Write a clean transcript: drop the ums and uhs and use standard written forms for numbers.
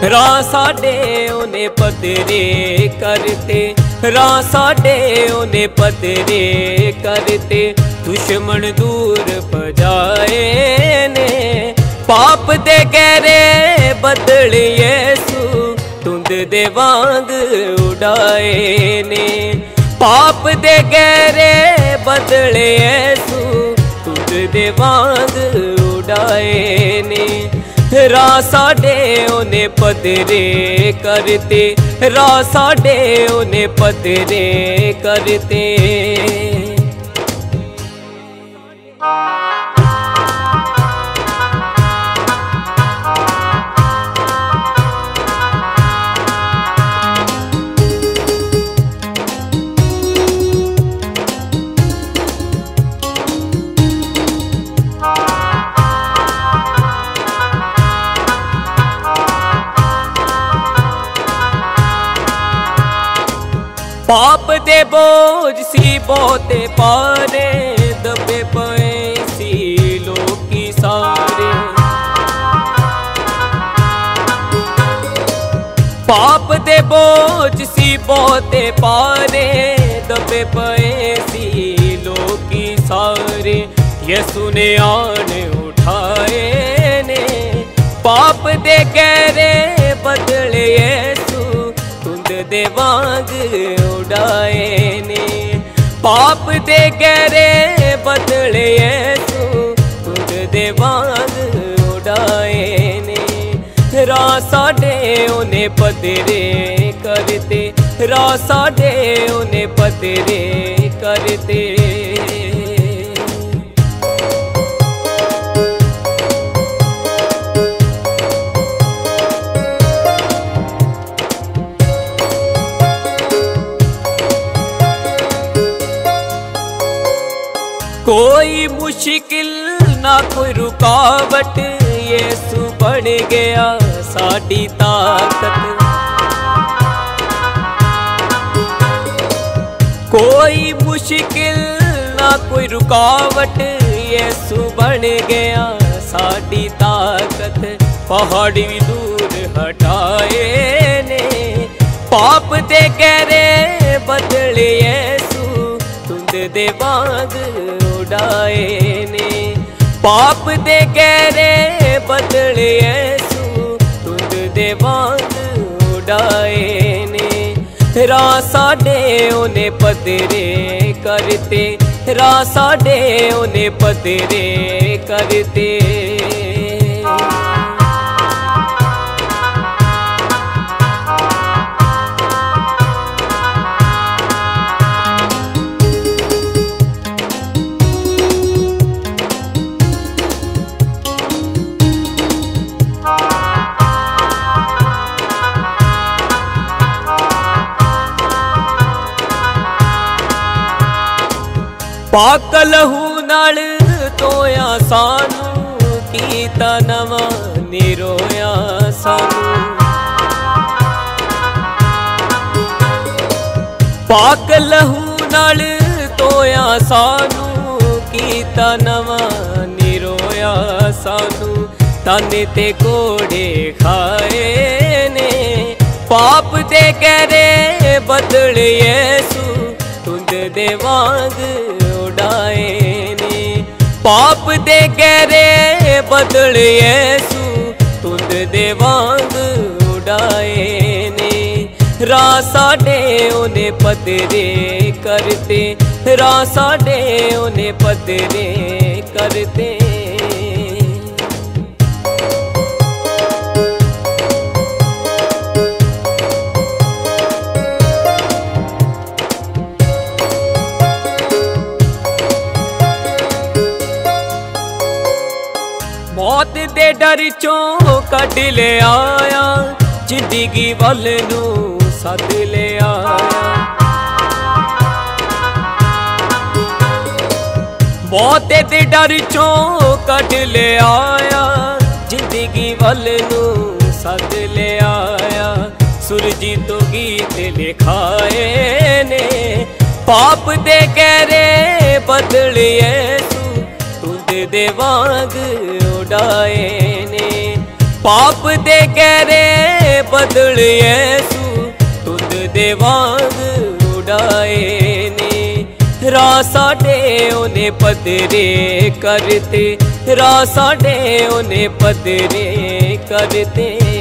राह साडे ओने पदरे करते, राह साडे ओने पदरे करते, दुश्मन दूर भजाए ने। पाप दे गहरे बदल यीशु धुंध दे वांग उड़ाए ने। पाप दे गहरे बदल यीशु धुंध दे वांग उड़ाए ने। राह साडे ओने पदरे करते, राह साडे ओने पदरे करते। पाप दे बोझ सी बहुते पारे, दबे पे सी लोकी सारे। पाप दे बोझ सी बहुते पारे, दबे पे सी लोकी सारे। यीशु ने आन उठाए ने। पाप दे गहरे बदले यीशु धुंध दे वांग उड़ाए ने। पाप दे गहरे बदले यीशु धुंध दे वांग उड़ाए ने। राह साडे ओने पदरे करते, राह साडे ओने पदरे करते। कोई मुश्किल ना कोई रुकावट, यीशु बन गया साडी ताकत। कोई मुश्किल ना कोई रुकावट, यीशु बन गया साडी ताकत। पहाड़ी भी दूर हटाए ने। पाप दे गहरे बदले यीशु धुंध दे वांग उड़ाए ने। पाप दे गहरे बदले यीशु धुंध दे वांग उड़ाए ने। राह साडे ओने पदरे करते, राह साडे ओने पदरे करते। पाक लहू नाल धोया सानू, कीता नवा निरोया सानू। पाक लहू नाल धोया सानू, कीता नवा निरोया सानू। ताने ते कोड़े खाए ने। पाप दे गहरे बदले यीशु धुंध दे वांग उड़ाए ने। पाप दे गहरे बदले यीशु धुंध दे वांग उड़ाए ने। राह साडे ओने पदरे करते, राह साडे ओने पदरे करते। मौत दे डर चों कढ ले आया, जिंदगी वल नू सद ले आया। मौत दे डर चों कढ ले आया, जिंदगी वल नू सद ले आया। सुरजी तो गीत लिखाए ने। पाप दे गहरे बदले यीशु धुंध दे वांग उड़ाए ने। पाप दे गहरे बदल यसू तुद दे वांग उड़ाए ने। रासाडे उन्हें पदरे करते, रासाडे उन्हें पदरे करते।